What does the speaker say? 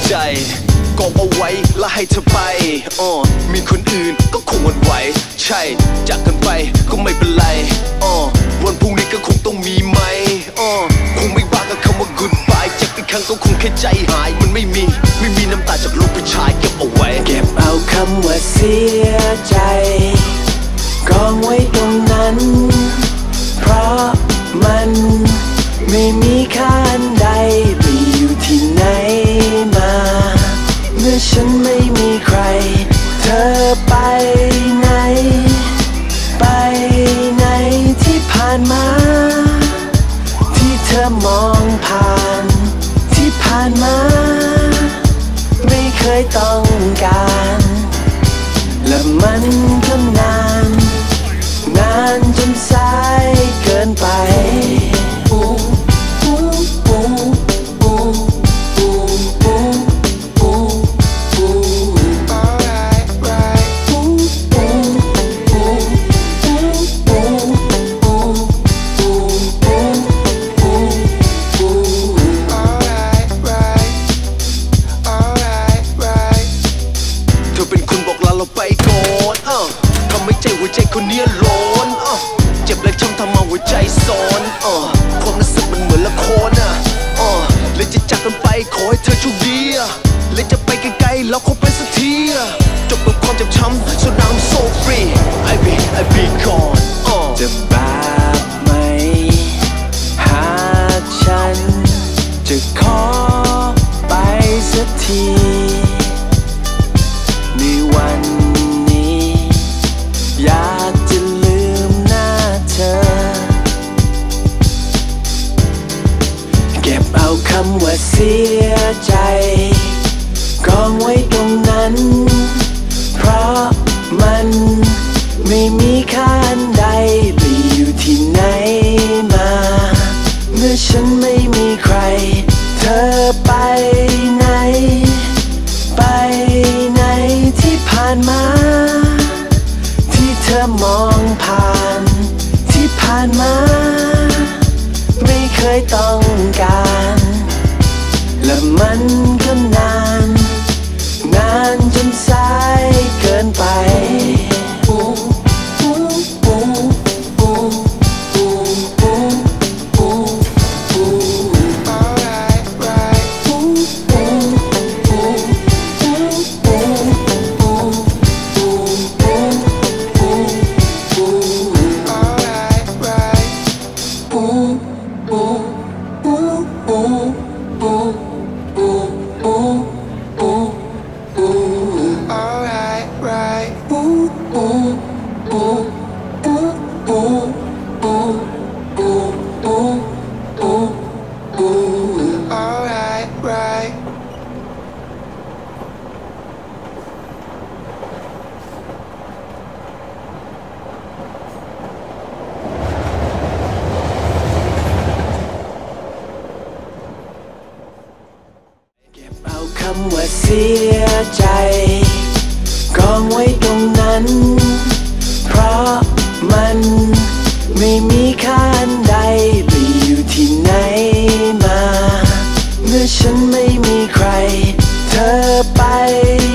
ใจกองเอาไว้แล้วให้เธอไปมีคนอื่นก็คงหวั่นไหวใช่จากกันไปก็ไม่เป็นไรวันพรุ่งนี้ก็คงต้องมีไหมคงไม่บ้ากับคำว่า goodbye เจ็บอีกครั้งก็คงแค่ใจหายมันไม่มีน้ำตาจากลูกผู้ชายเก็บเอาไว้เก็บเอาคำว่าเสียใจกองไว้ตรงนั้นเพราะมันไม่มีค่าอันใดไปอยู่ที่ไหนมาเมื่อฉันไม่มีใครเธอไปไหนไปไหนที่ผ่านมาที่เธอมองผ่านที่ผ่านมาไม่เคยต้องการและมันก็นานจนสายเกินไปใจคนนี้ร้อนเจ็บและช้ำทำมาหัวใจซ้อนความรู้สึกมันเหมือนละครเลยจะจากกันไปขอให้เธอโชคดีเลยจะไปไกลๆแล้วคงไปสักทีจบกับความเจ็บช้ำ so now I'm so free I be gone จะบาปไหมหากฉันจะขอไปสักทีในวันอยากจะลืมหน้าเธอเก็บเอาคำว่าเสียใจกองไว้ตรงนั้นเพราะมันไม่มีค่าอันใดไปอยู่ที่ไหนมาเมื่อฉันไม่มีใครเธอไปไหนไปไหนที่ผ่านมาเธอมองผ่านที่ผ่านมาไม่เคยต้องการและมันก็นานจนสายเกินไปคำว่าเสียใจกองไว้ตรงนั้นเพราะมันไม่มีค่าอันใดไปอยู่ที่ไหนมาเมื่อฉันไม่มีใครเธอไป